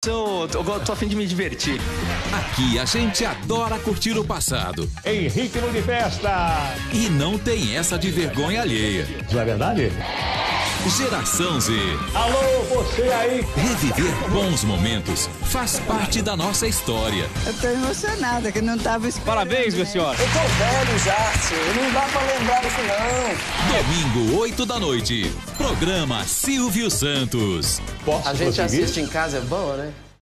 tô a fim de me divertir. Aqui a gente adora curtir o passado. Em ritmo de festa. E não tem essa de vergonha alheia. Não é verdade? Geração Z. Alô, você aí. Reviver bons momentos faz parte da nossa história. Eu tô emocionada, que não tava esperando. Parabéns, minha senhora. Eu tô velho já, senhor. Não dá pra lembrar isso, não. Domingo, 8 da noite. Programa Silvio Santos. A gente assiste em casa, é bom, né?